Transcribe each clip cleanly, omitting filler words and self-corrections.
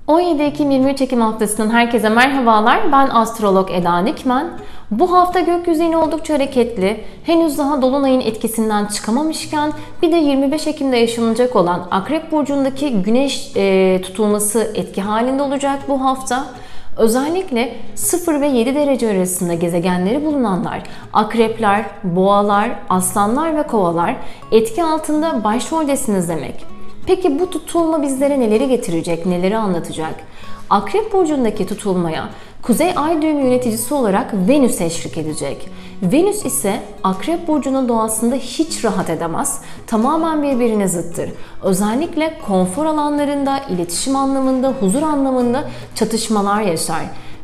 17 Ekim-23 Ekim haftasından herkese merhabalar. Ben astrolog Eda Nikmen. Bu hafta gökyüzü yine oldukça hareketli. Henüz daha Dolunay'ın etkisinden çıkamamışken bir de 25 Ekim'de yaşanacak olan Akrep Burcu'ndaki Güneş tutulması etki halinde olacak bu hafta. Özellikle 0 ve 7 derece arasında gezegenleri bulunanlar, akrepler, boğalar, aslanlar ve kovalar etki altında başroldesiniz demek. Peki bu tutulma bizlere neleri getirecek, neleri anlatacak? Akrep Burcu'ndaki tutulmaya Kuzey Ay düğümü yöneticisi olarak Venüs eşlik edecek. Venüs ise Akrep Burcu'nun doğasında hiç rahat edemez, tamamen birbirine zıttır. Özellikle konfor alanlarında, iletişim anlamında, huzur anlamında çatışmalar yaşar.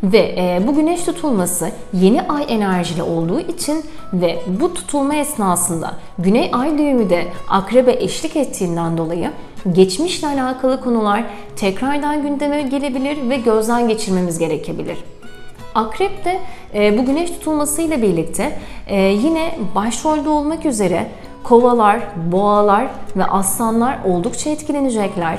Ve bu güneş tutulması yeni ay enerjili olduğu için ve bu tutulma esnasında Güney Ay düğümü de Akrep'e eşlik ettiğinden dolayı geçmişle alakalı konular tekrardan gündeme gelebilir ve gözden geçirmemiz gerekebilir. Akrep de bu güneş tutulmasıyla birlikte yine başrolde olmak üzere kovalar, boğalar ve aslanlar oldukça etkilenecekler.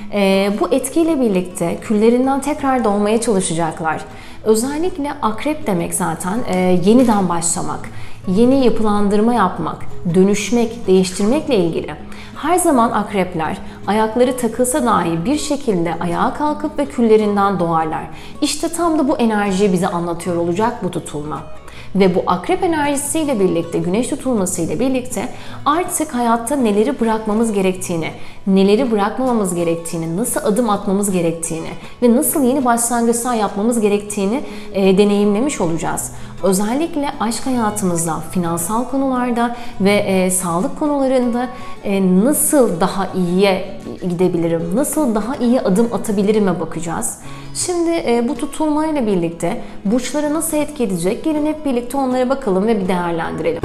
Bu etkiyle birlikte küllerinden tekrar doğmaya çalışacaklar. Özellikle akrep demek zaten yeniden başlamak, yeni yapılandırma yapmak, dönüşmek, değiştirmekle ilgili. Her zaman akrepler ayakları takılsa dahi bir şekilde ayağa kalkıp ve küllerinden doğarlar. İşte tam da bu enerjiyi bize anlatıyor olacak bu tutulma. Ve bu akrep enerjisiyle birlikte, güneş tutulmasıyla birlikte artık hayatta neleri bırakmamız gerektiğini, neleri bırakmamamız gerektiğini, nasıl adım atmamız gerektiğini ve nasıl yeni başlangıçlar yapmamız gerektiğini deneyimlemiş olacağız. Özellikle aşk hayatımızda, finansal konularda ve sağlık konularında nasıl daha iyiye gidebilirim, nasıl daha iyi adım atabilirim'e bakacağız. Şimdi bu tutulmayla birlikte burçlara nasıl etki edecek? Gelin hep birlikte onlara bakalım ve bir değerlendirelim.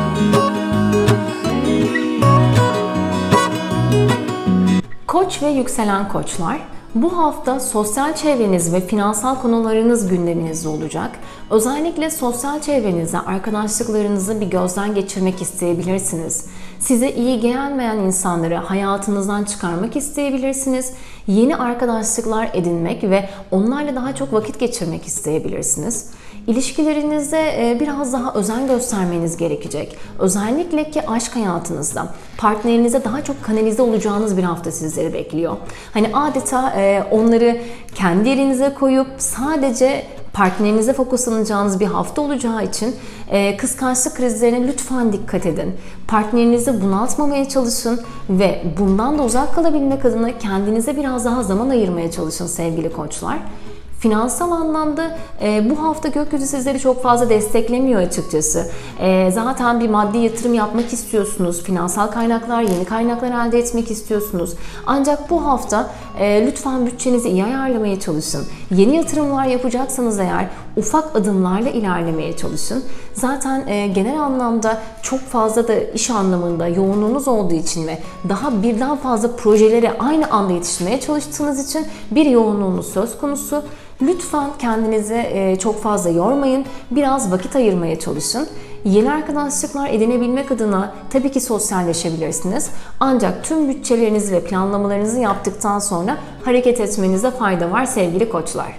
Koç ve yükselen koçlar. Bu hafta sosyal çevreniz ve finansal konularınız gündeminizde olacak. Özellikle sosyal çevrenize, arkadaşlıklarınızı bir gözden geçirmek isteyebilirsiniz. Size iyi gelmeyen insanları hayatınızdan çıkarmak isteyebilirsiniz. Yeni arkadaşlıklar edinmek ve onlarla daha çok vakit geçirmek isteyebilirsiniz. İlişkilerinizde biraz daha özen göstermeniz gerekecek. Özellikle ki aşk hayatınızda partnerinize daha çok kanalize olacağınız bir hafta sizleri bekliyor. Hani adeta onları kendi yerinize koyup sadece partnerinize fokuslanacağınız bir hafta olacağı için kıskançlık krizlerine lütfen dikkat edin. Partnerinizi bunaltmamaya çalışın ve bundan da uzak kalabilmek adına kendinize biraz daha zaman ayırmaya çalışın sevgili koçlar. Finansal anlamda bu hafta gökyüzü sizleri çok fazla desteklemiyor açıkçası. Zaten bir maddi yatırım yapmak istiyorsunuz. Finansal kaynaklar, yeni kaynaklar elde etmek istiyorsunuz. Ancak bu hafta lütfen bütçenizi iyi ayarlamaya çalışın. Yeni yatırımlar yapacaksanız eğer ufak adımlarla ilerlemeye çalışın. Zaten genel anlamda çok fazla da iş anlamında yoğunluğunuz olduğu için ve daha birden fazla projeleri aynı anda yetiştirmeye çalıştığınız için bir yoğunluğunuz söz konusu. Lütfen kendinizi çok fazla yormayın. Biraz vakit ayırmaya çalışın. Yeni arkadaşlıklar edinebilmek adına tabii ki sosyalleşebilirsiniz. Ancak tüm bütçelerinizi ve planlamalarınızı yaptıktan sonra hareket etmenize fayda var sevgili koçlar.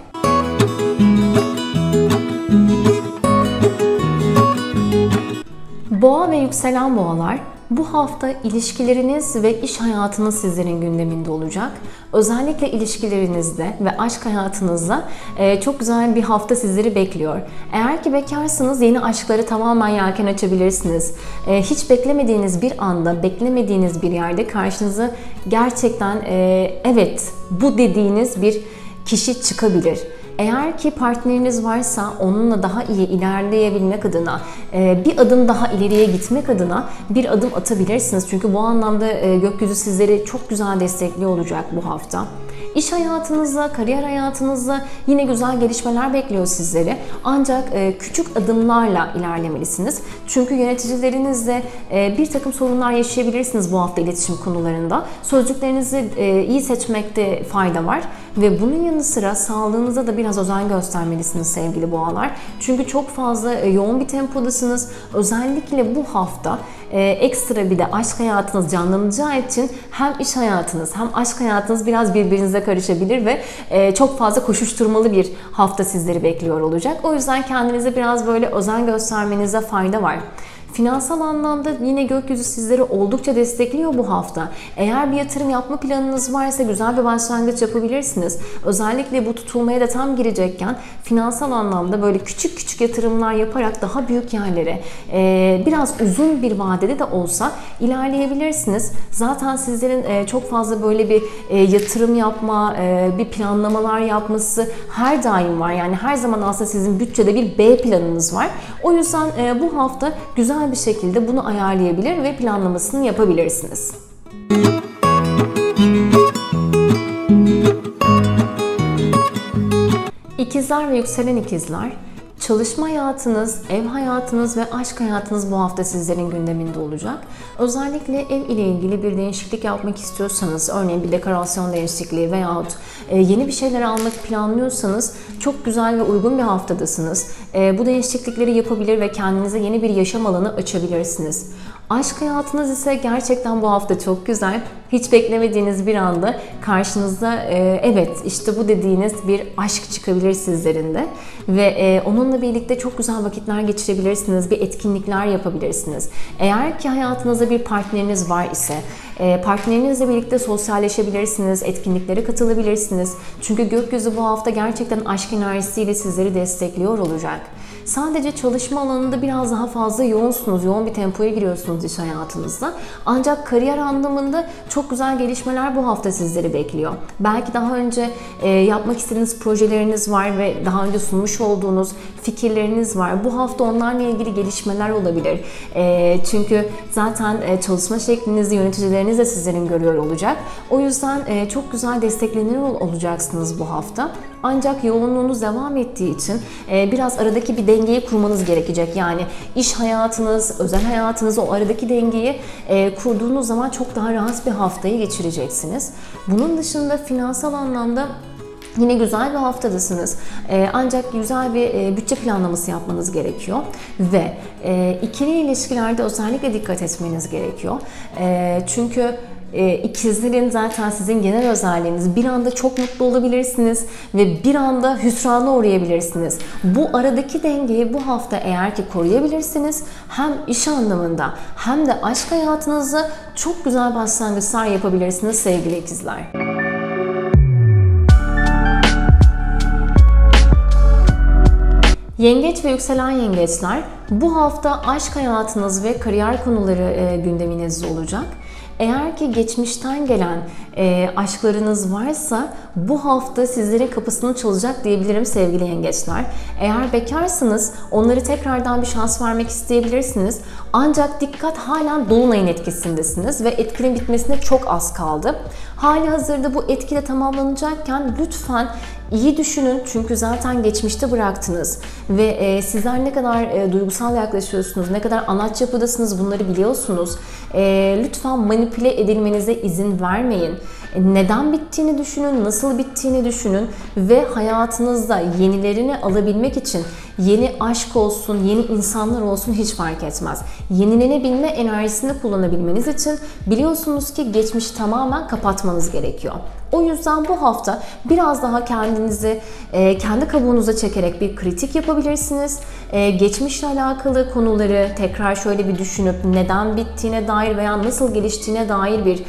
Boğa ve yükselen boğalar, bu hafta ilişkileriniz ve iş hayatınız sizlerin gündeminde olacak. Özellikle ilişkilerinizde ve aşk hayatınızda çok güzel bir hafta sizleri bekliyor. Eğer ki bekarsınız yeni aşkları tamamen yelken açabilirsiniz. Hiç beklemediğiniz bir anda, beklemediğiniz bir yerde karşınıza gerçekten evet bu dediğiniz bir kişi çıkabilir. Eğer ki partneriniz varsa onunla daha iyi ilerleyebilmek adına, bir adım daha ileriye gitmek adına bir adım atabilirsiniz. Çünkü bu anlamda gökyüzü sizleri çok güzel destekliyor olacak bu hafta. İş hayatınızda, kariyer hayatınızda yine güzel gelişmeler bekliyor sizleri. Ancak küçük adımlarla ilerlemelisiniz. Çünkü yöneticilerinizle bir takım sorunlar yaşayabilirsiniz bu hafta iletişim konularında. Sözcüklerinizi iyi seçmekte fayda var. Ve bunun yanı sıra sağlığınıza da biraz özen göstermelisiniz sevgili boğalar. Çünkü çok fazla yoğun bir tempodasınız. Özellikle bu hafta ekstra bir de aşk hayatınız canlanacağı için hem iş hayatınız hem aşk hayatınız biraz birbirinize karışabilir ve çok fazla koşuşturmalı bir hafta sizleri bekliyor olacak. O yüzden kendinize biraz böyle özen göstermenize fayda var. Finansal anlamda yine gökyüzü sizleri oldukça destekliyor bu hafta. Eğer bir yatırım yapma planınız varsa güzel bir başlangıç yapabilirsiniz. Özellikle bu tutulmaya da tam girecekken finansal anlamda böyle küçük küçük yatırımlar yaparak daha büyük yerlere biraz uzun bir vadede de olsa ilerleyebilirsiniz. Zaten sizlerin çok fazla böyle bir yatırım yapma, bir planlamalar yapması her daim var. Yani her zaman aslında sizin bütçede bir B planınız var. O yüzden bu hafta güzel bir şekilde bunu ayarlayabilir ve planlamasını yapabilirsiniz. İkizler ve yükselen ikizler, çalışma hayatınız, ev hayatınız ve aşk hayatınız bu hafta sizlerin gündeminde olacak. Özellikle ev ile ilgili bir değişiklik yapmak istiyorsanız, örneğin bir dekorasyon değişikliği veyahut yeni bir şeyler almak planlıyorsanız çok güzel ve uygun bir haftadasınız. Bu değişiklikleri yapabilir ve kendinize yeni bir yaşam alanı açabilirsiniz. Aşk hayatınız ise gerçekten bu hafta çok güzel. Hiç beklemediğiniz bir anda karşınıza evet işte bu dediğiniz bir aşk çıkabilir sizlerin de. Ve onunla birlikte çok güzel vakitler geçirebilirsiniz, bir etkinlikler yapabilirsiniz. Eğer ki hayatınızda bir partneriniz var ise partnerinizle birlikte sosyalleşebilirsiniz, etkinliklere katılabilirsiniz. Çünkü gökyüzü bu hafta gerçekten aşk enerjisiyle sizleri destekliyor olacak. Sadece çalışma alanında biraz daha fazla yoğunsunuz, yoğun bir tempoya giriyorsunuz iş hayatınızda. Ancak kariyer anlamında çok güzel gelişmeler bu hafta sizleri bekliyor. Belki daha önce yapmak istediğiniz projeleriniz var ve daha önce sunmuş olduğunuz fikirleriniz var. Bu hafta onlarla ilgili gelişmeler olabilir. Çünkü zaten çalışma şeklinizi yöneticileriniz de sizlerin görüyor olacak. O yüzden çok güzel desteklenir olacaksınız bu hafta. Ancak yoğunluğunuz devam ettiği için biraz aradaki bir dengeyi kurmanız gerekecek. Yani iş hayatınız, özel hayatınız, o aradaki dengeyi kurduğunuz zaman çok daha rahat bir haftayı geçireceksiniz. Bunun dışında finansal anlamda yine güzel bir haftadasınız. Ancak güzel bir bütçe planlaması yapmanız gerekiyor. Ve ikili ilişkilerde özellikle dikkat etmeniz gerekiyor. Çünkü İkizlerin zaten sizin genel özelliğiniz. Bir anda çok mutlu olabilirsiniz ve bir anda hüsrana uğrayabilirsiniz. Bu aradaki dengeyi bu hafta eğer ki koruyabilirsiniz, hem iş anlamında hem de aşk hayatınızda çok güzel başlangıçlar yapabilirsiniz sevgili ikizler. Yengeç ve yükselen yengeçler, bu hafta aşk hayatınız ve kariyer konuları gündeminizde olacak. Eğer ki geçmişten gelen aşklarınız varsa bu hafta sizlerin kapısını çalacak diyebilirim sevgili yengeçler. Eğer bekarsınız onları tekrardan bir şans vermek isteyebilirsiniz. Ancak dikkat, halen dolunayın etkisindesiniz ve etkinin bitmesine çok az kaldı. Hali hazırda bu etki de tamamlanacakken lütfen İyi düşünün, çünkü zaten geçmişte bıraktınız ve sizler ne kadar duygusal yaklaşıyorsunuz, ne kadar anaç yapıdasınız bunları biliyorsunuz. Lütfen manipüle edilmenize izin vermeyin. Neden bittiğini düşünün, nasıl bittiğini düşünün ve hayatınızda yenilerini alabilmek için yeni aşk olsun, yeni insanlar olsun hiç fark etmez. Yenilenebilme enerjisini kullanabilmeniz için biliyorsunuz ki geçmişi tamamen kapatmanız gerekiyor. O yüzden bu hafta biraz daha kendinizi kendi kabuğunuza çekerek bir kritik yapabilirsiniz. Geçmişle alakalı konuları tekrar şöyle bir düşünüp neden bittiğine dair veya nasıl geliştiğine dair bir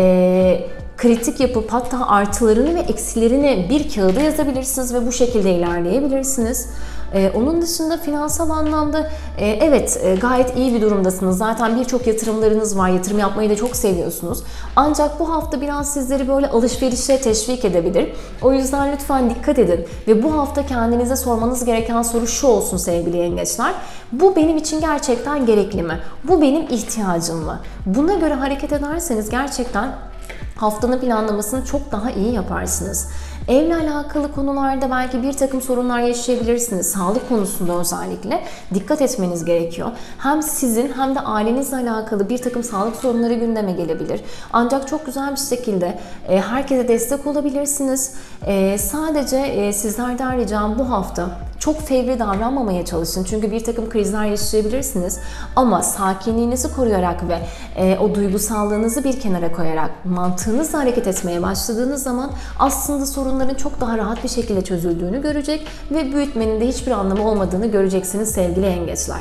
kritik yapıp hatta artılarını ve eksilerini bir kağıda yazabilirsiniz ve bu şekilde ilerleyebilirsiniz. Onun dışında finansal anlamda evet gayet iyi bir durumdasınız. Zaten birçok yatırımlarınız var. Yatırım yapmayı da çok seviyorsunuz. Ancak bu hafta biraz sizleri böyle alışverişe teşvik edebilir. O yüzden lütfen dikkat edin. Ve bu hafta kendinize sormanız gereken soru şu olsun sevgili yengeçler. Bu benim için gerçekten gerekli mi? Bu benim ihtiyacım mı? Buna göre hareket ederseniz gerçekten haftanın planlamasını çok daha iyi yaparsınız. Evle alakalı konularda belki bir takım sorunlar yaşayabilirsiniz. Sağlık konusunda özellikle dikkat etmeniz gerekiyor. Hem sizin hem de ailenizle alakalı bir takım sağlık sorunları gündeme gelebilir. Ancak çok güzel bir şekilde herkese destek olabilirsiniz. Sadece sizlerden ricam bu hafta çok fevri davranmamaya çalışın. Çünkü bir takım krizler yaşayabilirsiniz. Ama sakinliğinizi koruyarak ve o duygusallığınızı bir kenara koyarak mantığınızla hareket etmeye başladığınız zaman aslında sorunların çok daha rahat bir şekilde çözüldüğünü görecek ve büyütmenin de hiçbir anlamı olmadığını göreceksiniz sevgili yengeçler.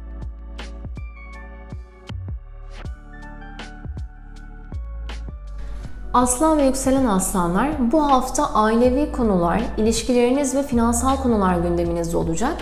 Aslan ve yükselen aslanlar, bu hafta ailevi konular, ilişkileriniz ve finansal konular gündeminizde olacak.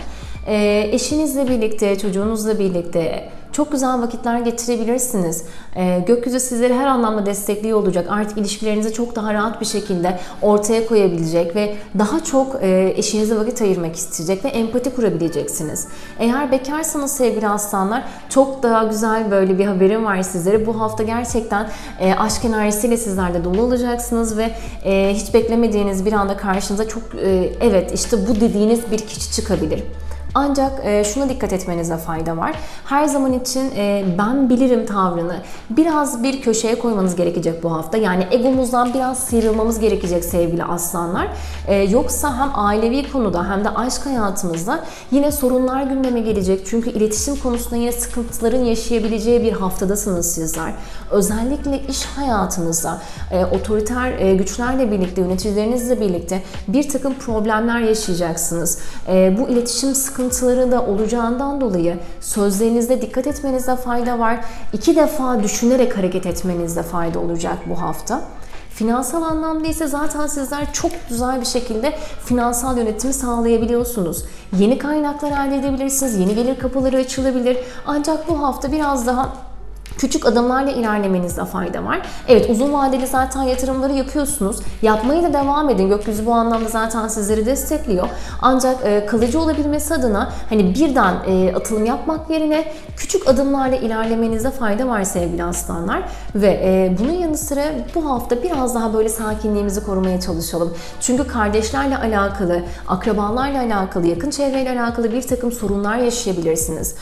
Eşinizle birlikte, çocuğunuzla birlikte çok güzel vakitler geçirebilirsiniz. Gökyüzü sizleri her anlamda destekliyor olacak. Artık ilişkilerinizi çok daha rahat bir şekilde ortaya koyabilecek ve daha çok eşinize vakit ayırmak isteyecek ve empati kurabileceksiniz. Eğer bekarsanız sevgili aslanlar, çok daha güzel böyle bir haberim var sizlere. Bu hafta gerçekten aşk enerjisiyle sizler de dolu olacaksınız ve hiç beklemediğiniz bir anda karşınıza çok evet işte bu dediğiniz bir kişi çıkabilir. Ancak şuna dikkat etmenize fayda var. Her zaman için ben bilirim tavrını biraz bir köşeye koymanız gerekecek bu hafta. Yani egomuzdan biraz sıyrılmamız gerekecek sevgili aslanlar. Yoksa hem ailevi konuda hem de aşk hayatımızda yine sorunlar gündeme gelecek. Çünkü iletişim konusunda yine sıkıntıların yaşayabileceği bir haftadasınız sizler. Özellikle iş hayatınızda otoriter güçlerle birlikte, yöneticilerinizle birlikte bir takım problemler yaşayacaksınız. Bu iletişim sıkıntıları da olacağından dolayı sözlerinizde dikkat etmenizde fayda var. 2 defa düşünerek hareket etmenizde fayda olacak bu hafta. Finansal anlamda ise zaten sizler çok güzel bir şekilde finansal yönetimi sağlayabiliyorsunuz. Yeni kaynaklar elde edebilirsiniz, yeni gelir kapıları açılabilir. Ancak bu hafta biraz daha küçük adımlarla ilerlemenizde fayda var. Evet, uzun vadeli zaten yatırımları yapıyorsunuz. Yapmaya da devam edin. Gökyüzü bu anlamda zaten sizleri destekliyor. Ancak kalıcı olabilmesi adına hani birden atılım yapmak yerine küçük adımlarla ilerlemenizde fayda var sevgili aslanlar. Ve bunun yanı sıra bu hafta biraz daha böyle sakinliğimizi korumaya çalışalım. Çünkü kardeşlerle alakalı, akrabalarla alakalı, yakın çevreyle alakalı bir takım sorunlar yaşayabilirsiniz.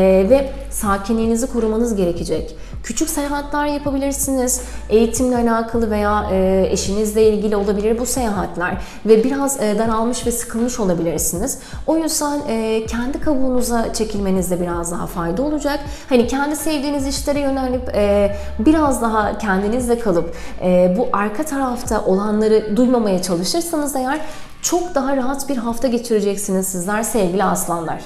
Ve sakinliğinizi korumanız gerekecek. Küçük seyahatler yapabilirsiniz. Eğitimle alakalı veya eşinizle ilgili olabilir bu seyahatler. Ve biraz daralmış ve sıkılmış olabilirsiniz. O yüzden kendi kabuğunuza çekilmenizde biraz daha fayda olacak. Hani kendi sevdiğiniz işlere yönelip biraz daha kendinizle kalıp bu arka tarafta olanları duymamaya çalışırsanız eğer çok daha rahat bir hafta geçireceksiniz sizler sevgili aslanlar.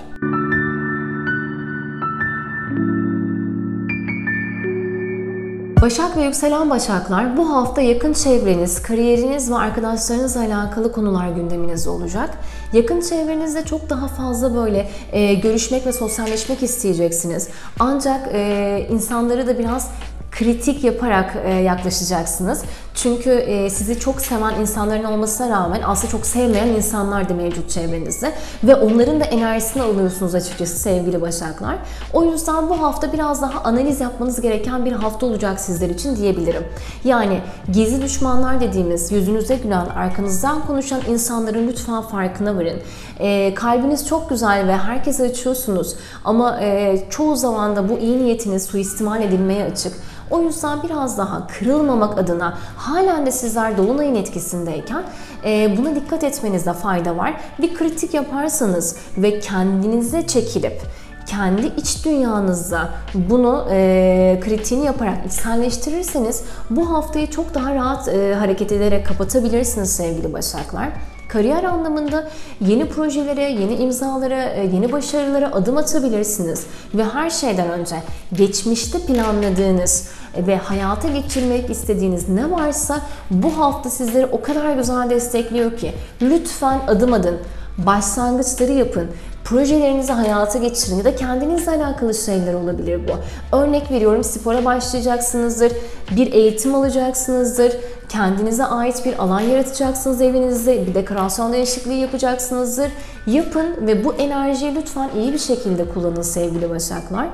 Başak ve yükselen Başaklar, bu hafta yakın çevreniz, kariyeriniz ve arkadaşlarınızla alakalı konular gündeminizde olacak. Yakın çevrenizde çok daha fazla böyle görüşmek ve sosyalleşmek isteyeceksiniz. Ancak insanları da biraz kritik yaparak yaklaşacaksınız. Çünkü sizi çok seven insanların olmasına rağmen aslında çok sevmeyen insanlar da mevcut çevrenizde. Ve onların da enerjisini alıyorsunuz açıkçası sevgili Başaklar. O yüzden bu hafta biraz daha analiz yapmanız gereken bir hafta olacak sizler için diyebilirim. Yani gizli düşmanlar dediğimiz, yüzünüze gülen, arkanızdan konuşan insanların lütfen farkına varın. Kalbiniz çok güzel ve herkese açıyorsunuz. Ama çoğu zaman da bu iyi niyetiniz suistimal edilmeye açık. O yüzden biraz daha kırılmamak adına halen de sizler dolunayın etkisindeyken buna dikkat etmenizde fayda var. Bir kritik yaparsanız ve kendinize çekilip kendi iç dünyanızda bunu kritiğini yaparak içselleştirirseniz bu haftayı çok daha rahat hareket ederek kapatabilirsiniz sevgili Başaklar. Kariyer anlamında yeni projelere, yeni imzalara, yeni başarılara adım atabilirsiniz. Ve her şeyden önce geçmişte planladığınız ve hayata geçirmek istediğiniz ne varsa bu hafta sizleri o kadar güzel destekliyor ki lütfen adım atın, başlangıçları yapın. Projelerinizi hayata geçirin ya da kendinizle alakalı şeyler olabilir bu. Örnek veriyorum, spora başlayacaksınızdır, bir eğitim alacaksınızdır, kendinize ait bir alan yaratacaksınız evinizde, bir dekorasyon değişikliği yapacaksınızdır. Yapın ve bu enerjiyi lütfen iyi bir şekilde kullanın sevgili Başaklar.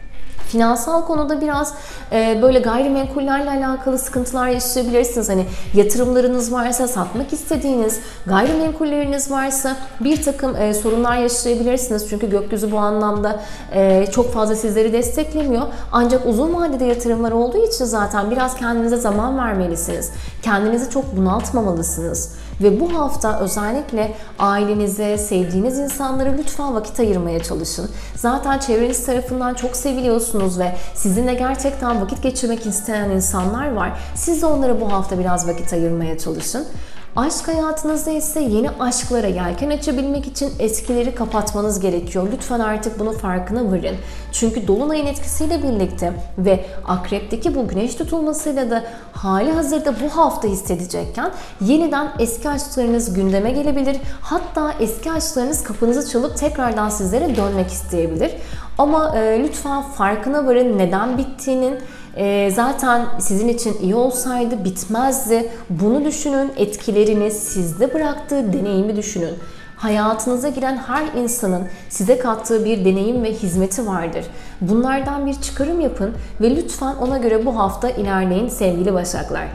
Finansal konuda biraz böyle gayrimenkullerle alakalı sıkıntılar yaşayabilirsiniz. Hani yatırımlarınız varsa, satmak istediğiniz gayrimenkulleriniz varsa bir takım sorunlar yaşayabilirsiniz. Çünkü gökyüzü bu anlamda çok fazla sizleri desteklemiyor. Ancak uzun vadede yatırımlar olduğu için zaten biraz kendinize zaman vermelisiniz. Kendinizi çok bunaltmamalısınız. Ve bu hafta özellikle ailenize, sevdiğiniz insanlara lütfen vakit ayırmaya çalışın. Zaten çevreniz tarafından çok seviliyorsunuz ve sizinle gerçekten vakit geçirmek isteyen insanlar var. Siz de onlara bu hafta biraz vakit ayırmaya çalışın. Aşk hayatınızda ise yeni aşklara yelken açabilmek için eskileri kapatmanız gerekiyor. Lütfen artık bunun farkına varın. Çünkü dolunayın etkisiyle birlikte ve akrepteki bu güneş tutulmasıyla da hali hazırda bu hafta hissedecekken yeniden eski aşklarınız gündeme gelebilir. Hatta eski aşklarınız kapınızı çalıp tekrardan sizlere dönmek isteyebilir. Ama lütfen farkına varın, neden bittiğinin. Zaten sizin için iyi olsaydı bitmezdi. Bunu düşünün, etkilerini sizde bıraktığı deneyimi düşünün. Hayatınıza giren her insanın size kattığı bir deneyim ve hizmeti vardır. Bunlardan bir çıkarım yapın ve lütfen ona göre bu hafta ilerleyin sevgili Başaklar.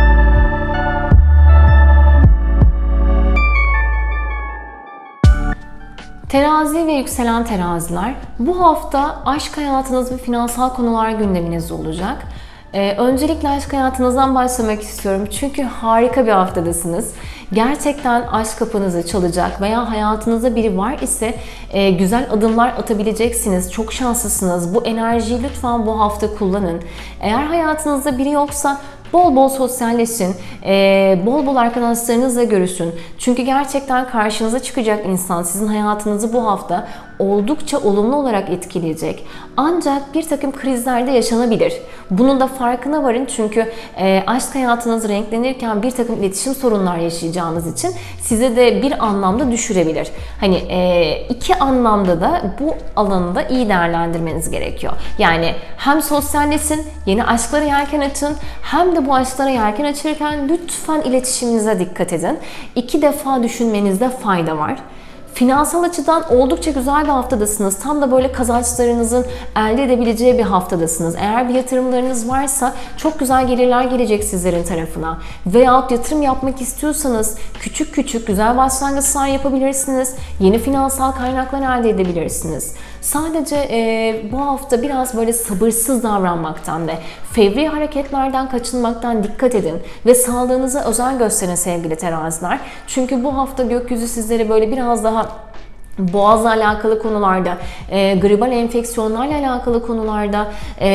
Terazi ve yükselen teraziler, bu hafta aşk hayatınız ve finansal konular gündeminizde olacak. Öncelikle aşk hayatınızdan başlamak istiyorum çünkü harika bir haftadasınız. Gerçekten aşk kapınızı çalacak veya hayatınızda biri var ise güzel adımlar atabileceksiniz. Çok şanslısınız. Bu enerjiyi lütfen bu hafta kullanın. Eğer hayatınızda biri yoksa bol bol sosyalleşin, bol bol arkadaşlarınızla görüşün. Çünkü gerçekten karşınıza çıkacak insan sizin hayatınızı bu hafta oldukça olumlu olarak etkileyecek. Ancak bir takım krizler de yaşanabilir. Bunun da farkına varın çünkü aşk hayatınız renklenirken bir takım iletişim sorunlar yaşayacağınız için size de bir anlamda düşürebilir. Hani iki anlamda da bu alanı da iyi değerlendirmeniz gerekiyor. Yani hem sosyalleşin, yeni aşklara yelken açın, hem de bu aşklara yelken açırken lütfen iletişiminize dikkat edin. 2 defa düşünmenizde fayda var. Finansal açıdan oldukça güzel bir haftadasınız. Tam da böyle kazançlarınızın elde edebileceği bir haftadasınız. Eğer bir yatırımlarınız varsa çok güzel gelirler gelecek sizlerin tarafına. Veyahut yatırım yapmak istiyorsanız küçük küçük güzel başlangıçlar yapabilirsiniz. Yeni finansal kaynaklar elde edebilirsiniz. Sadece bu hafta biraz böyle sabırsız davranmaktan ve fevri hareketlerden kaçınmaktan dikkat edin ve sağlığınıza özen gösterin sevgili teraziler. Çünkü bu hafta gökyüzü sizleri böyle biraz daha boğazla alakalı konularda, gribal enfeksiyonlarla alakalı konularda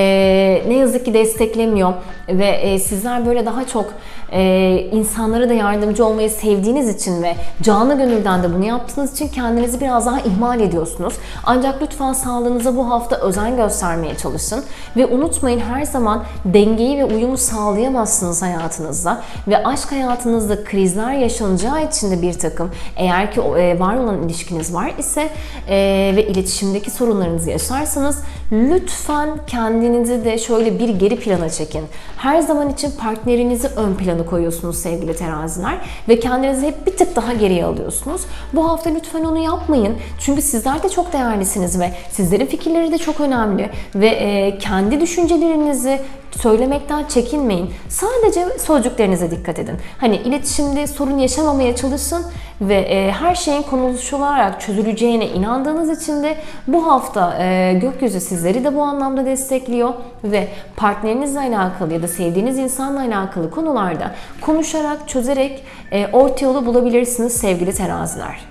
ne yazık ki desteklemiyor ve sizler böyle daha çok insanlara da yardımcı olmayı sevdiğiniz için ve canı gönülden de bunu yaptığınız için kendinizi biraz daha ihmal ediyorsunuz. Ancak lütfen sağlığınıza bu hafta özen göstermeye çalışın ve unutmayın, her zaman dengeyi ve uyumu sağlayamazsınız hayatınızda ve aşk hayatınızda krizler yaşanacağı için de bir takım, eğer ki var olan ilişkiniz var ise ve iletişimdeki sorunlarınızı yaşarsanız lütfen kendinizi de şöyle bir geri plana çekin. Her zaman için partnerinizi ön plana koyuyorsunuz sevgili teraziler ve kendinizi hep bir tık daha geriye alıyorsunuz. Bu hafta lütfen onu yapmayın. Çünkü sizler de çok değerlisiniz ve sizlerin fikirleri de çok önemli ve kendi düşüncelerinizi söylemekten çekinmeyin. Sadece sözcüklerinize dikkat edin. Hani iletişimde sorun yaşamamaya çalışın ve her şeyin konuşularak çözüleceğine inandığınız için de bu hafta gökyüzü sizleri de bu anlamda destekliyor ve partnerinizle alakalı ya da sevdiğiniz insanla alakalı konularda konuşarak, çözerek orta yolu bulabilirsiniz sevgili teraziler.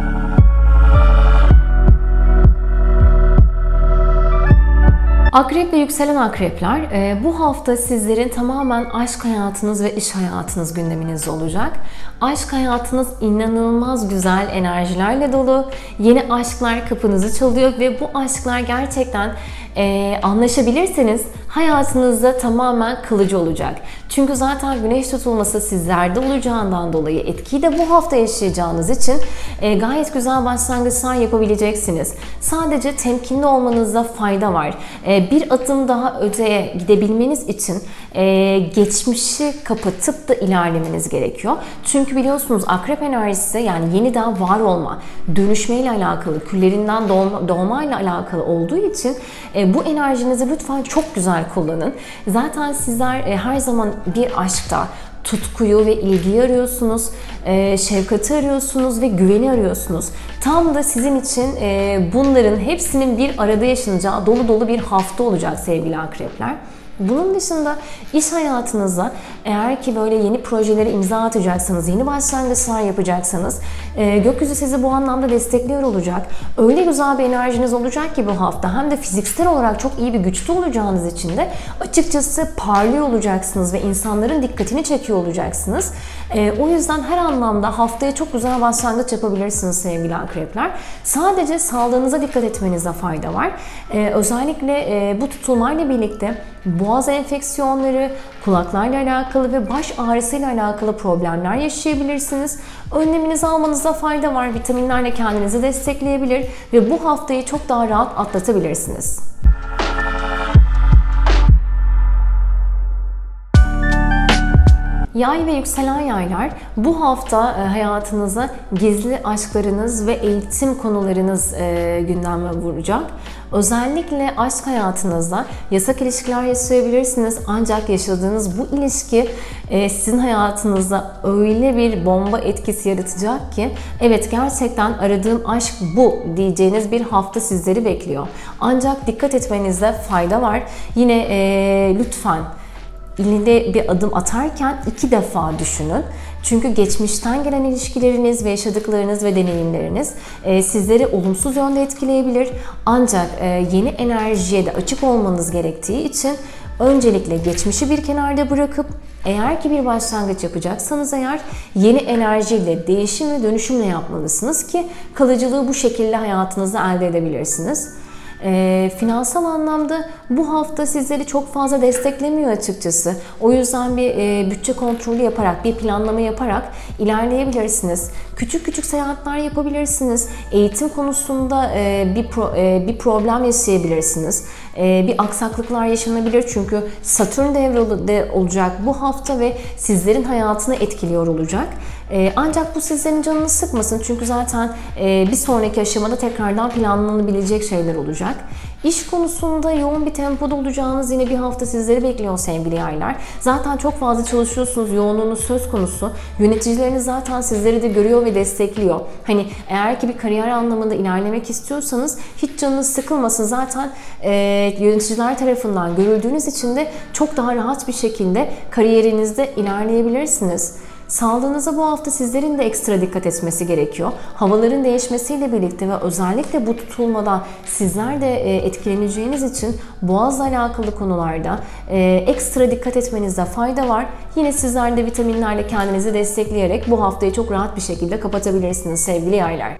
Akrep ve yükselen akrepler, bu hafta sizlerin tamamen aşk hayatınız ve iş hayatınız gündeminizde olacak. Aşk hayatınız inanılmaz güzel enerjilerle dolu. Yeni aşklar kapınızı çalıyor ve bu aşklar gerçekten anlaşabilirseniz hayatınızda tamamen kalıcı olacak. Çünkü zaten güneş tutulması sizlerde olacağından dolayı etkiyi de bu hafta yaşayacağınız için gayet güzel başlangıçlar yapabileceksiniz. Sadece temkinli olmanızda fayda var. Bir adım daha öteye gidebilmeniz için geçmişi kapatıp da ilerlemeniz gerekiyor. Çünkü biliyorsunuz akrep enerjisi yani yeniden var olma, dönüşmeyle alakalı, küllerinden doğmayla alakalı olduğu için bu enerjinizi lütfen çok güzel kullanın. Zaten sizler her zaman bir aşkta tutkuyu ve ilgiyi arıyorsunuz, şefkati arıyorsunuz ve güveni arıyorsunuz. Tam da sizin için bunların hepsinin bir arada yaşanacağı dolu dolu bir hafta olacak sevgili akrepler. Bunun dışında iş hayatınızda eğer ki böyle yeni projelere imza atacaksanız, yeni başlangıçlar yapacaksanız gökyüzü sizi bu anlamda destekliyor olacak. Öyle güzel bir enerjiniz olacak ki bu hafta, hem de fiziksel olarak çok iyi bir güçlü olacağınız için de açıkçası parlıyor olacaksınız ve insanların dikkatini çekiyor olacaksınız. O yüzden her anlamda haftaya çok güzel başlangıç yapabilirsiniz sevgili akrepler. Sadece sağlığınıza dikkat etmenize fayda var. Özellikle bu tutulmayla birlikte boğaz enfeksiyonları, kulaklarla alakalı ve baş ağrısıyla alakalı problemler yaşayabilirsiniz. Önleminizi almanızda fayda var. Vitaminlerle kendinizi destekleyebilir ve bu haftayı çok daha rahat atlatabilirsiniz. Yay ve yükselen yaylar, bu hafta hayatınıza gizli aşklarınız ve eğitim konularınız gündeme vuracak. Özellikle aşk hayatınızda yasak ilişkiler yaşayabilirsiniz, ancak yaşadığınız bu ilişki sizin hayatınızda öyle bir bomba etkisi yaratacak ki evet, gerçekten aradığım aşk bu diyeceğiniz bir hafta sizleri bekliyor. Ancak dikkat etmenizde fayda var. Yine lütfen İlinde bir adım atarken 2 defa düşünün. Çünkü geçmişten gelen ilişkileriniz ve yaşadıklarınız ve deneyimleriniz sizleri olumsuz yönde etkileyebilir. Ancak yeni enerjiye de açık olmanız gerektiği için öncelikle geçmişi bir kenarda bırakıp eğer ki bir başlangıç yapacaksanız eğer yeni enerjiyle, değişim ve dönüşümle yapmalısınız ki kalıcılığı bu şekilde hayatınızda elde edebilirsiniz. Finansal anlamda bu hafta sizleri çok fazla desteklemiyor açıkçası. O yüzden bir bütçe kontrolü yaparak, bir planlama yaparak ilerleyebilirsiniz. Küçük küçük seyahatler yapabilirsiniz. Eğitim konusunda bir problem yaşayabilirsiniz. Bir aksaklıklar yaşanabilir çünkü Satürn devrede olacak bu hafta ve sizlerin hayatını etkiliyor olacak. Ancak bu sizlerin canını sıkmasın çünkü zaten bir sonraki aşamada tekrardan planlanabilecek şeyler olacak. İş konusunda yoğun bir tempoda olacağınız yine bir hafta sizleri bekliyor sevgili yaylar. Zaten çok fazla çalışıyorsunuz, yoğunluğunuz söz konusu. Yöneticileriniz zaten sizleri de görüyor ve destekliyor. Hani eğer ki bir kariyer anlamında ilerlemek istiyorsanız hiç canınız sıkılmasın. Zaten yöneticiler tarafından görüldüğünüz için de çok daha rahat bir şekilde kariyerinizde ilerleyebilirsiniz. Sağlığınıza bu hafta sizlerin de ekstra dikkat etmesi gerekiyor. Havaların değişmesiyle birlikte ve özellikle bu tutulmadan sizler de etkileneceğiniz için boğazla alakalı konularda ekstra dikkat etmenizde fayda var. Yine sizler de vitaminlerle kendinizi destekleyerek bu haftayı çok rahat bir şekilde kapatabilirsiniz sevgili yaylar.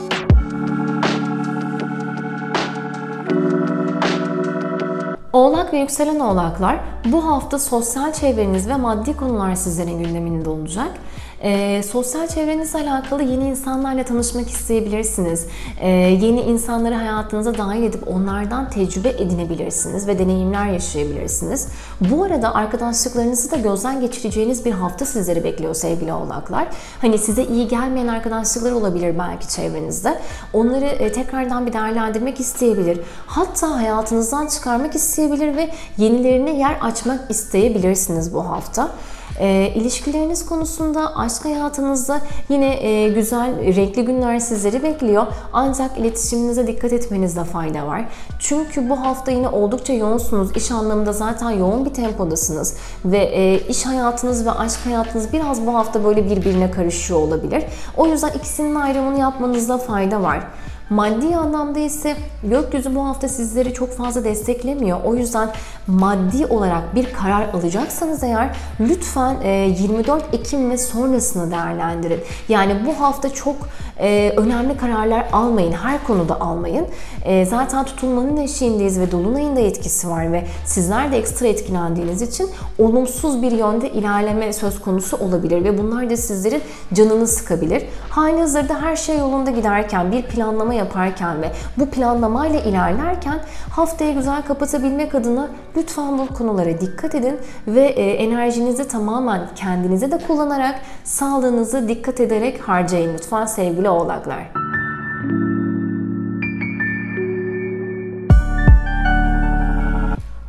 Oğlak ve yükselen oğlaklar, bu hafta sosyal çevreniz ve maddi konular sizlerin gündeminde olacak. Sosyal çevrenizle alakalı yeni insanlarla tanışmak isteyebilirsiniz. Yeni insanları hayatınıza dahil edip onlardan tecrübe edinebilirsiniz ve deneyimler yaşayabilirsiniz. Bu arada arkadaşlıklarınızı da gözden geçireceğiniz bir hafta sizleri bekliyor sevgili oğlaklar. Hani size iyi gelmeyen arkadaşlıklar olabilir belki çevrenizde. Onları tekrardan bir değerlendirmek isteyebilir. Hatta hayatınızdan çıkarmak isteyebilir ve yenilerine yer açmak isteyebilirsiniz bu hafta. İlişkileriniz konusunda, aşk hayatınızda yine güzel, renkli günler sizleri bekliyor. Ancak iletişiminize dikkat etmenizde fayda var. Çünkü bu hafta yine oldukça yoğunsunuz. İş anlamında zaten yoğun bir tempodasınız. Ve iş hayatınız ve aşk hayatınız biraz bu hafta böyle birbirine karışıyor olabilir. O yüzden ikisinin ayrımını yapmanızda fayda var. Maddi anlamda ise gökyüzü bu hafta sizleri çok fazla desteklemiyor. O yüzden maddi olarak bir karar alacaksanız eğer lütfen 24 Ekim ve sonrasını değerlendirin. Yani bu hafta çok önemli kararlar almayın. Her konuda almayın. Zaten tutulmanın eşiğindeyiz ve dolunayın da etkisi var ve sizler de ekstra etkilendiğiniz için olumsuz bir yönde ilerleme söz konusu olabilir ve bunlar da sizlerin canını sıkabilir. Halihazırda her şey yolunda giderken, bir planlama yaparken ve bu planlamayla ilerlerken haftayı güzel kapatabilmek adına lütfen bu konulara dikkat edin ve enerjinizi tamamen kendinize de kullanarak sağlığınızı dikkat ederek harcayın lütfen sevgili oğlaklar.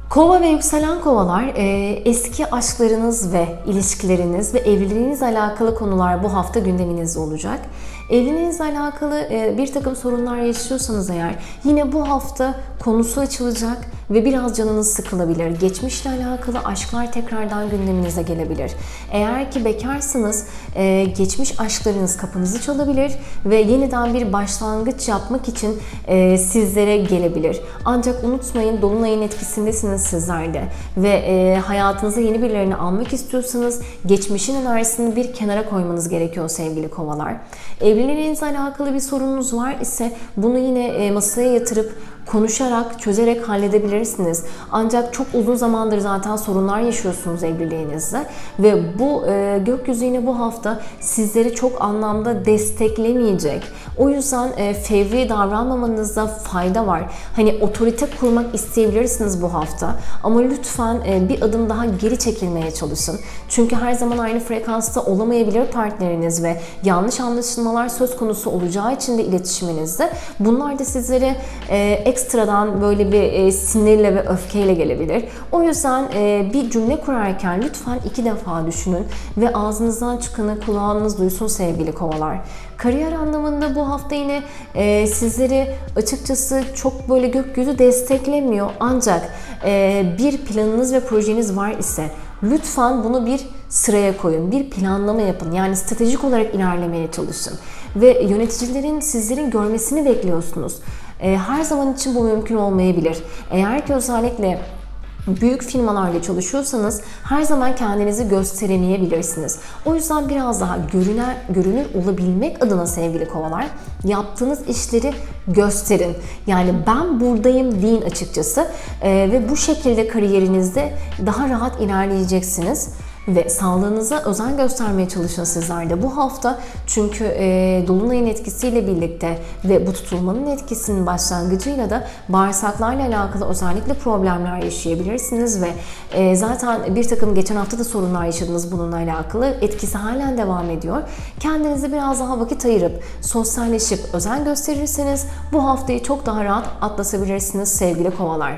Kova ve yükselen kovalar, eski aşklarınız ve ilişkileriniz ve evliliğinizle alakalı konular bu hafta gündeminizde olacak. Evliliğinizle alakalı bir takım sorunlar yaşıyorsanız eğer yine bu hafta konusu açılacak ve biraz canınız sıkılabilir. Geçmişle alakalı aşklar tekrardan gündeminize gelebilir. Eğer ki bekarsınız, geçmiş aşklarınız kapınızı çalabilir ve yeniden bir başlangıç yapmak için sizlere gelebilir. Ancak unutmayın, dolunayın etkisindesiniz sizler de ve hayatınıza yeni birilerini almak istiyorsanız geçmişin enerjisini bir kenara koymanız gerekiyor sevgili kovalar. Evliliğinizle alakalı bir sorununuz var ise bunu yine masaya yatırıp konuşarak, çözerek halledebilirsiniz. Ancak çok uzun zamandır zaten sorunlar yaşıyorsunuz evliliğinizde ve bu gökyüzü yine bu hafta sizleri çok anlamda desteklemeyecek. O yüzden fevri davranmamanızda fayda var. Hani otorite kurmak isteyebilirsiniz bu hafta ama lütfen bir adım daha geri çekilmeye çalışın. Çünkü her zaman aynı frekansta olamayabilir partneriniz ve yanlış anlaşılmalar söz konusu olacağı için de iletişiminizde bunlar da sizlere ekstradan böyle bir sinirle ve öfkeyle gelebilir. O yüzden bir cümle kurarken lütfen 2 defa düşünün ve ağzınızdan çıkanı kulağınız duysun sevgili kovalar. Kariyer anlamında bu hafta yine sizleri açıkçası çok böyle gökyüzü desteklemiyor. Ancak bir planınız ve projeniz var ise lütfen bunu bir sıraya koyun, bir planlama yapın. Yani stratejik olarak ilerlemeye çalışın. Ve yöneticilerin sizlerin görmesini bekliyorsunuz. Her zaman için bu mümkün olmayabilir. Eğer ki özellikle büyük firmalarla çalışıyorsanız her zaman kendinizi gösteremeyebilirsiniz. O yüzden biraz daha görünür olabilmek adına sevgili kovalar yaptığınız işleri gösterin. Yani ben buradayım deyin açıkçası ve bu şekilde kariyerinizde daha rahat ilerleyeceksiniz. Ve sağlığınıza özen göstermeye çalışın sizler de bu hafta. Çünkü dolunayın etkisiyle birlikte ve bu tutulmanın etkisinin başlangıcıyla da bağırsaklarla alakalı özellikle problemler yaşayabilirsiniz ve zaten bir takım geçen hafta da sorunlar yaşadınız bununla alakalı. Etkisi halen devam ediyor. Kendinize biraz daha vakit ayırıp sosyalleşip özen gösterirseniz bu haftayı çok daha rahat atlatabilirsiniz sevgili kovalar.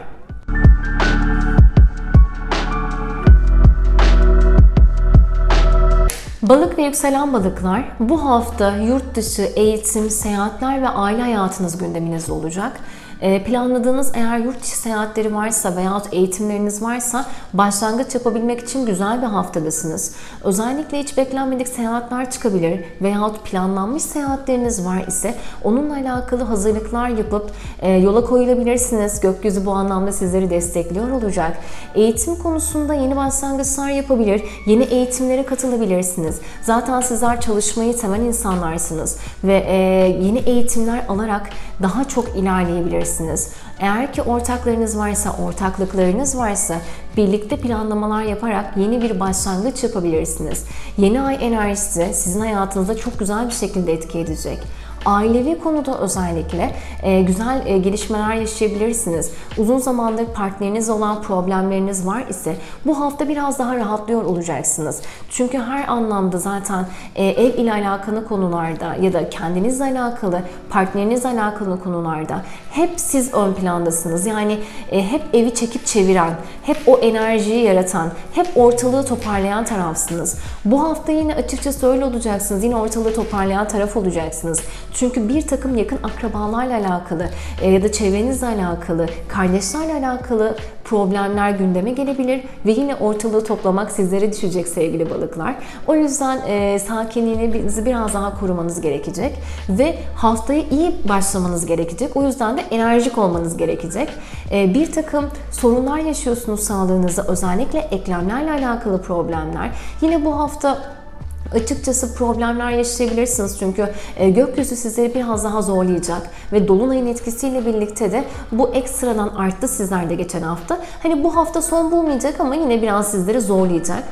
Balık ve yükselen balıklar, bu hafta yurt dışı, eğitim, seyahatler ve aile hayatınız gündeminizde olacak. Planladığınız eğer yurt dışı seyahatleri varsa veya eğitimleriniz varsa başlangıç yapabilmek için güzel bir haftadasınız. Özellikle hiç beklenmedik seyahatler çıkabilir veyahut planlanmış seyahatleriniz var ise onunla alakalı hazırlıklar yapıp yola koyulabilirsiniz. Gökyüzü bu anlamda sizleri destekliyor olacak. Eğitim konusunda yeni başlangıçlar yapabilir, yeni eğitimlere katılabilirsiniz. Zaten sizler çalışmayı seven insanlarsınız ve yeni eğitimler alarak daha çok ilerleyebilirsiniz. Eğer ki ortaklarınız varsa, ortaklıklarınız varsa birlikte planlamalar yaparak yeni bir başlangıç yapabilirsiniz. Yeni ay enerjisi sizin hayatınızda çok güzel bir şekilde etki edecek. Ailevi konuda özellikle güzel gelişmeler yaşayabilirsiniz. Uzun zamandır partnerinizle olan problemleriniz var ise bu hafta biraz daha rahatlıyor olacaksınız. Çünkü her anlamda zaten ev ile alakalı konularda ya da kendinizle alakalı, partnerinizle alakalı konularda hep siz ön plandasınız. Yani hep evi çekip çeviren, hep o enerjiyi yaratan, hep ortalığı toparlayan tarafsınız. Bu hafta yine açıkçası öyle olacaksınız. Yine ortalığı toparlayan taraf olacaksınız. Çünkü bir takım yakın akrabalarla alakalı ya da çevrenizle alakalı, kardeşlerle alakalı problemler gündeme gelebilir ve yine ortalığı toplamak sizlere düşecek sevgili balıklar. O yüzden sakinliğinizi biraz daha korumanız gerekecek ve haftaya iyi başlamanız gerekecek. O yüzden de enerjik olmanız gerekecek. Bir takım sorunlar yaşıyorsunuz sağlığınızda, özellikle eklemlerle alakalı problemler. Yine bu hafta açıkçası problemler yaşayabilirsiniz çünkü gökyüzü sizleri biraz daha zorlayacak ve dolunayın etkisiyle birlikte de bu ekstradan arttı sizlerde geçen hafta. Hani bu hafta son bulmayacak ama yine biraz sizleri zorlayacak.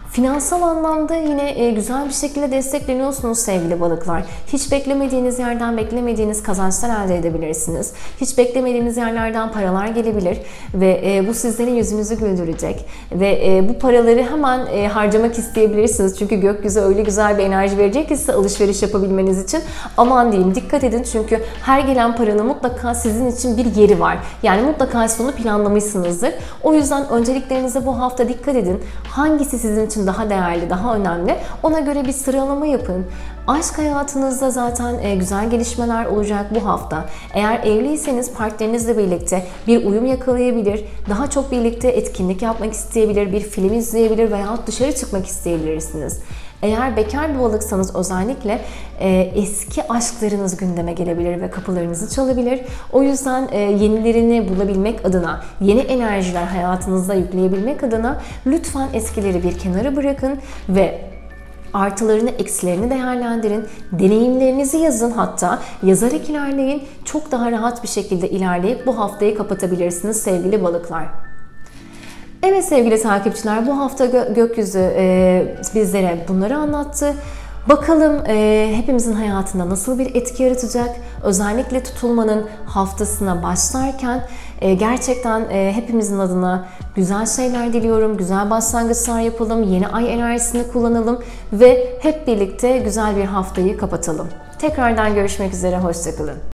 Finansal anlamda yine güzel bir şekilde destekleniyorsunuz sevgili balıklar. Hiç beklemediğiniz yerden beklemediğiniz kazançlar elde edebilirsiniz. Hiç beklemediğiniz yerlerden paralar gelebilir ve bu sizlerin yüzünüzü güldürecek. Ve bu paraları hemen harcamak isteyebilirsiniz. Çünkü gökyüzü öyle güzel bir enerji verecek ki size alışveriş yapabilmeniz için. Aman diyeyim, dikkat edin, çünkü her gelen paranın mutlaka sizin için bir yeri var. Yani mutlaka onu planlamışsınızdır. O yüzden önceliklerinize bu hafta dikkat edin. Hangisi sizin için daha değerli, daha önemli? Ona göre bir sıralama yapın. Aşk hayatınızda zaten güzel gelişmeler olacak bu hafta. Eğer evliyseniz partnerinizle birlikte bir uyum yakalayabilir, daha çok birlikte etkinlik yapmak isteyebilir, bir film izleyebilir veya dışarı çıkmak isteyebilirsiniz. Eğer bekar bir balıksanız özellikle eski aşklarınız gündeme gelebilir ve kapılarınızı çalabilir. O yüzden yenilerini bulabilmek adına, yeni enerjiler hayatınıza yükleyebilmek adına lütfen eskileri bir kenara bırakın ve artılarını, eksilerini değerlendirin. Deneyimlerinizi yazın hatta. Yazarak ilerleyin. Çok daha rahat bir şekilde ilerleyip bu haftayı kapatabilirsiniz sevgili balıklar. Evet sevgili takipçiler, bu hafta gökyüzü bizlere bunları anlattı. Bakalım hepimizin hayatında nasıl bir etki yaratacak? Özellikle tutulmanın haftasına başlarken gerçekten hepimizin adına güzel şeyler diliyorum. Güzel başlangıçlar yapalım, yeni ay enerjisini kullanalım ve hep birlikte güzel bir haftayı kapatalım. Tekrardan görüşmek üzere, hoşça kalın.